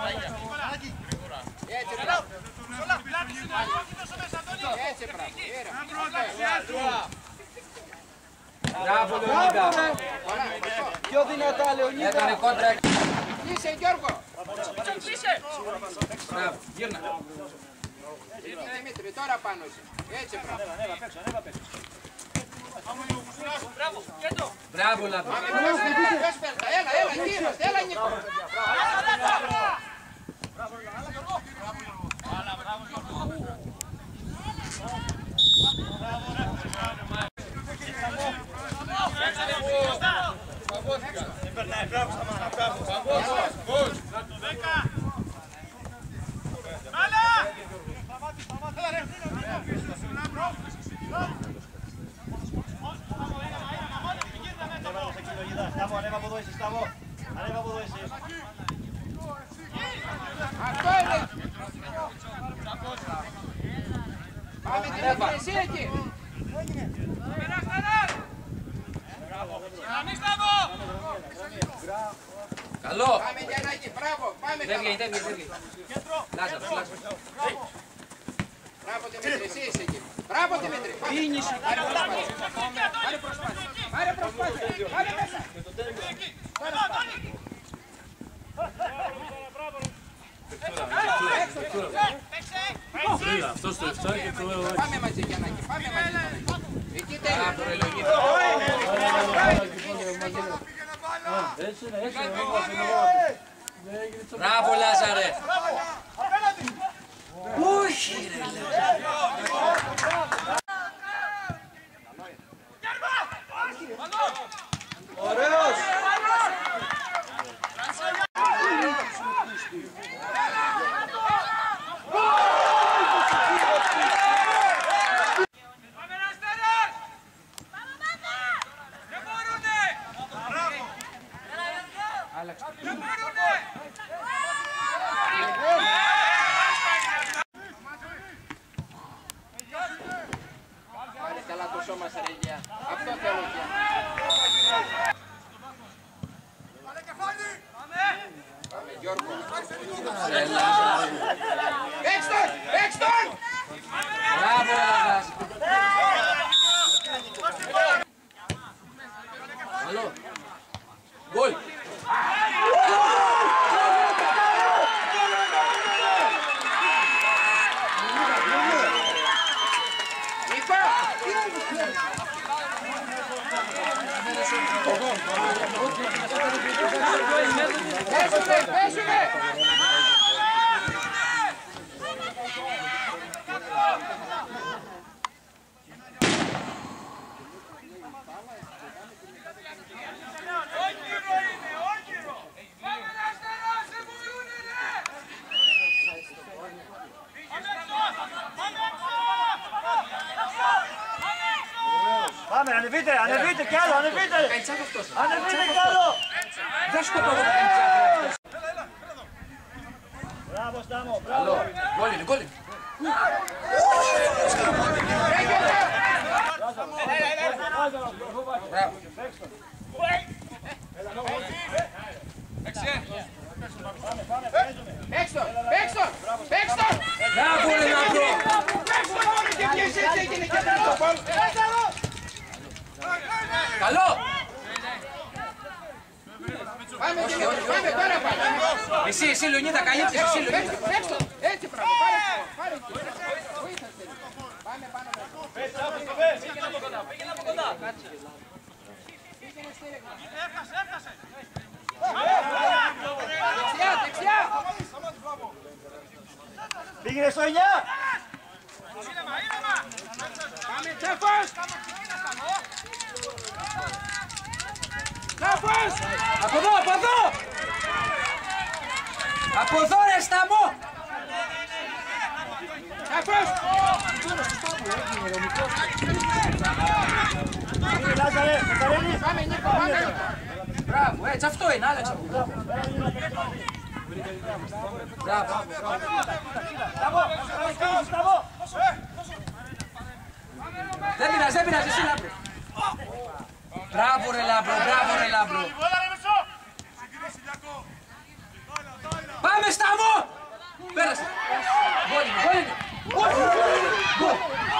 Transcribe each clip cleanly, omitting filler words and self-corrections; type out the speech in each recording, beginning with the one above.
Μπράβο Λεωνίδα. Πιο δυνατά Λεωνίδα. Έκανε κόντρα. Είσαι Γιώργο. Μπράβο, γύρνα. Δημήτρη, τώρα πάνω είσαι. Έτσι μπράβο. Μπράβο Λάμπρο. Έλα, εκεί είμαστε. Έλα Νίκο. Ανέβα από εδώ εσύ, Σταυρό. Ανέβα από εδώ εσύ. Αυτό είναι. Πάμε την υπηρεσία εκεί. Καλό. Πάμε Γιαννάκη, μπράβο. Πάμε Φεύγει. Λάζαρος. Μπράβο Δημήτρη, εσύ είσαι εκεί. Μπράβο Δημήτρη. Πάρε προσπάθεια. Πάρε προσπάθεια. Πάρε μέσα. Αυτός το 7 και το... Πάμε μαζί Γιαννάκη. Πάμε μαζί. Εκεί τέλει. Μπράβο Λάζαρε. Όχι ρε Ωραίος. Πάρε καλά το σώμα σε ρεγιά. Αυτό θέλω πια. Πάμε Γιώργο. Παίξ' τον! Μπράβο Λάζαρε. Καλό. Γκολ. Πέσουμε! Πάμε, ανεβείτε κι άλλο, ανεβείτε! Ανεβείτε κι άλλο! Δεν σου το πω να κάνει τσάφρα αυτός. Μπράβο Στάμο, μπράβο! Γκολ είναι, γκολ είναι. Μπράβο. Παίξ' τον! Μπράβο ρε Λάμπρο. Παίξ' τον μόνο και πιες έτσι έγινε και δεν το πόλ. Καλό. Πάμε τώρα πάμε. Εσύ Λεωνίδα, καλύψεις εσύ Λεωνίδα. Παίξ' τον! Έτσι πράγμα, πάρε εκεί. Βοήθας τελικά. Πάμε πάνω μέσα. Πήγαινε από κοντά! Έφτασε! Δεξιά! Πήγαινε στο 9! Πάμε Τσάφος! Τσάφος! Από εδώ! Από εδώ ρε Σταμό! Τσάφος! Λάζαρε, Καταρίνη! Πάμε Νίκο, πάμε! Μπράβο, έτσι αυτό είναι, άλλαξε από εδώ. Μπράβο. Δεν πειράζει, εσύ Λάμπρο. Μπράβο ρε Λάμπρο. Πάμε Πάμε Σταμό! Πέρασε! Γκολ είναι, γκολ είναι! Γκολ!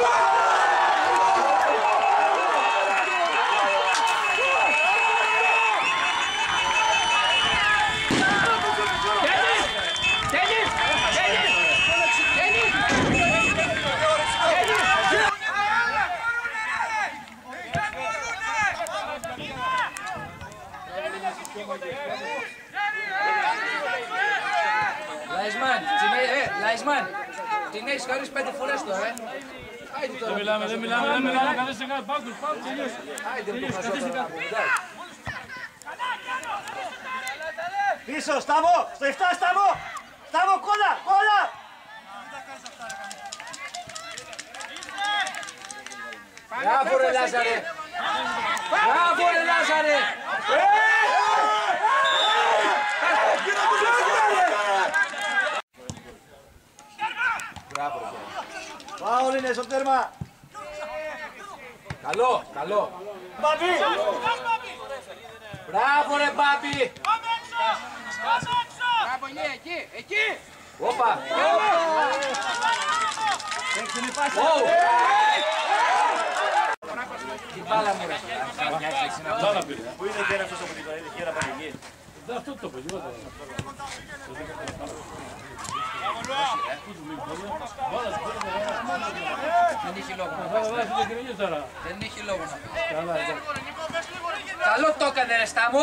Λαϊσμάν, την έχεις χαρίσει 5 φορές τώρα, Άιντε τώρα. Δεν μιλάμε, καθίστε κάτω, πάγκους, τελείωσε. Άιντε μου το χασό τώρα. Πίσω, Σταμό, στο 7, Σταμό! Σταμό, κόλλα, κόλλα! Μπράβο ρε Λάζαρε! Μπράβο ρε Λάζαρε! Φάουλ είναι στο τέρμα! Καλό, καλό! Μπαμπή! Μπράβο ρε Μπάμπη! Μπράβο Ηλία, εκεί, εκεί! Όπα! Έξινη πάση! Τι μπάλα μου ρε! Μπάλα πήρε. Πού είναι και αυτός από την κέρα πανηγή? Αυτό το παιδί, τίποτα. Δεν έχει λόγο να Θα βάζει την κρίνη τώρα. Δεν έχει λόγο να πει. Καλά, εντάξει. Καλό το έκανε ρε Σταμό!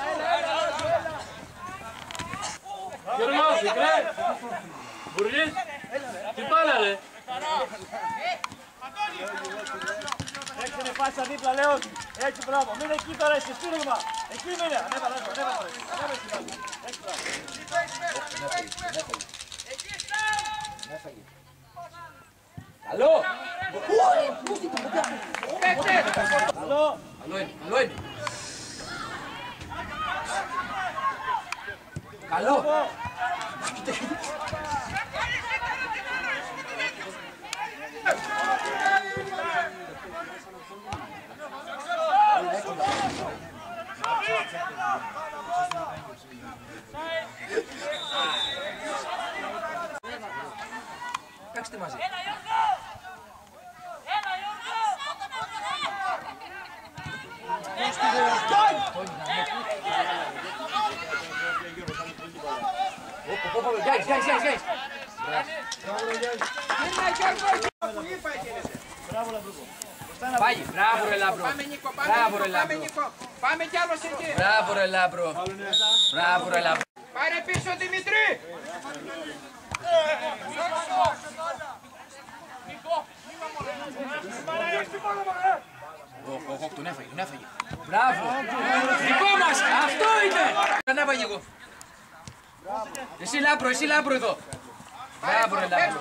Γιώργο, μικρέ. Μπουρλής. Τι μπάλα ρε. Έξινη πάσα δίπλα, Λέων! Έτσι, μπράβο! Μην εκεί τώρα, είσαι στήριγμα! Εκεί μείνε! Ανέβα, Καλό! Καλό! Καλό είναι, καλό είναι! Καλό! Παίξτε μαζί. Γιάννης. Πάει, μπράβο ρε Λάμπρο. Πάμε Νίκο, Μπράβο ρε πάμε Λάμπρο. Νίκο. Πάμε κι άλλος εκεί. Μπράβο ρε Λάμπρο. Μπράβο ρε Λάμπρο. Πάρε πίσω Δημητρή. Τον έφαγε. Μπράβο. Δικό μας, αυτό είναι. Τον έφαγε εγώ. Εσύ Λάμπρο εδώ. Μπράβο ρε Λάμπρο.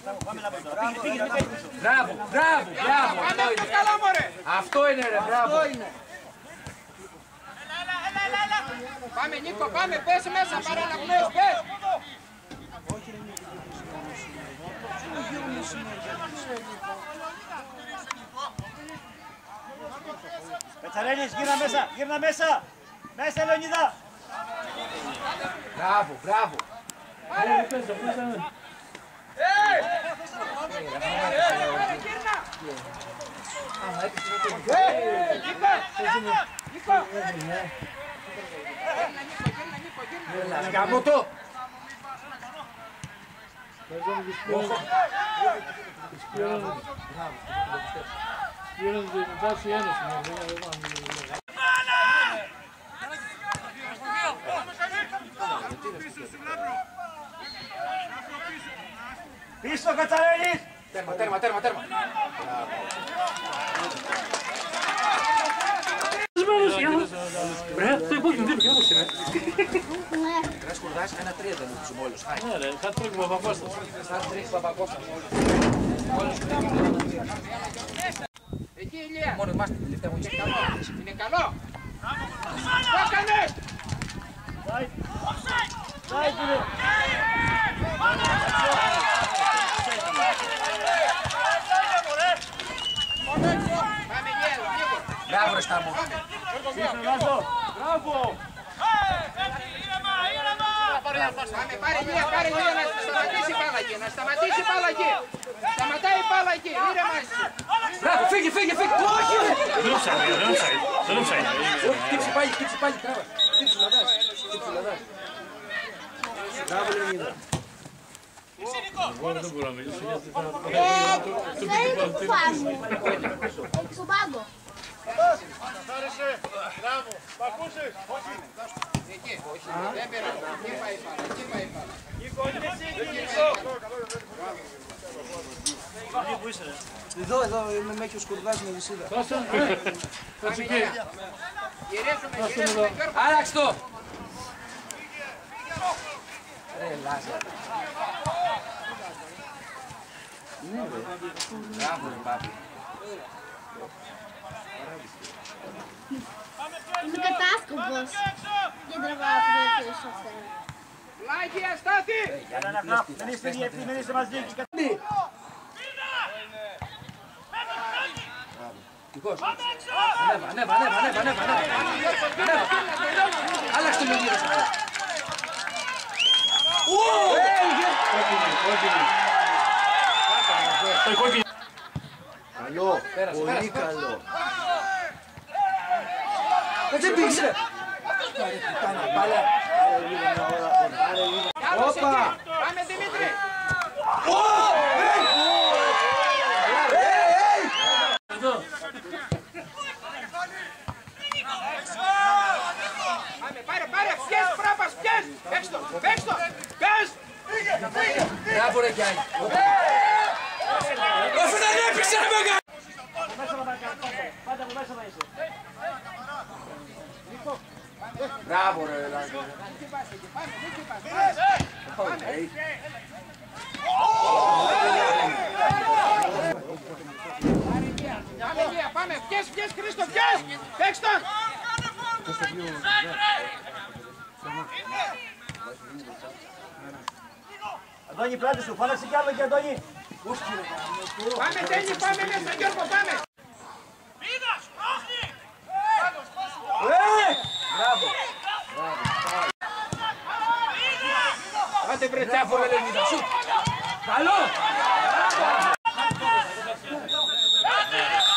Μπράβο. Πάμε αυτό καλά μωρέ. Αυτό είναι ρε, μπράβο. Πάμε Νίκο, πάμε, πες μέσα, παραλαβμένος, πες. Πετσαρέλης, γύρνα μέσα! Μέσα, Λεωνίδα! Μπράβο. Γάμο το. Πίσω, Κατσαρέλης! Τέρμα. Το υπόγειο δεν είναι. Κράς κουρδάς, 1-3 δεν είναι τους μόλους. Ναι ρε, θα τρώγει ο Παπακώστας. Θα τρίξει Παπακώστας. Εκεί Ηλία. Μόνο εμάς την τελευταία αγωνιστική. Είναι καλό. Το έκανες. Πάμε Ηλία, Μπράβο ρε Σταμό. Μπράβο! Πάμε, πάρε γεια, να σταματήσει η μπάλα εκεί, να σταματήσει η μπάλα εκεί. Σταματάει η μπάλα εκεί, ήρεμα εσύ. Μπράβο, φύγε. Όχι! Δεν offside. Χτύψε πάλι, τράβα. Χτύψε, λαδάς. Μπράβο, Λεωνίδα. Δεν μπορώ να μιλήσω γιατί θα... Δεν είναι που φάση. Στον πάγκο. Μπράβο, μ' ακούσεις? Εκεί, δεν πειράζει, εκεί πάει η μπάλα, εκεί πάει η μπάλα. Εδώ με έχει ο Σκουρδάς με βυσίδα. Κάτσε εκεί. Γυρίζουμε, Άλλαξε το! Ρε Λάζα. Ναι ρε. Μπράβο ρε Πάπη. Είμαι κατάσκοπος. Δεν τραβάω το δελτίο αυτό. Λάγι, αστάθη! Δεν είστε διεύθυνοι, δεν είστε μαζί. Τυχώς. Ανέβα. Άλλαξε το Λεωνίδα. Κόκκινη. Καλό, πολύ καλό. Δεν πήγε. Όπα! Πάμε Δημήτρη! Εδώ. Πάμε, πάρε, πιες, πράπας, πιες! Παίξ' το! Μπράβο ρε Γιάννη. Αφού δεν έπαιξε ρε μεγάλο. Πάντα από μέσα να είσαι. Μπράβο ρε Λάζα. Πάμε, πιες, Χρήστο, πιες! Παίξ' τον! Αντώνη, πλάτη σου, φώναξε κι άλλο και Αντώνη. Πάμε, Τένι, πάμε μέσα, Γιώργο, πάμε! Άντε βρε τσάφορα Λεωνίδα. Σουτ. Καλό.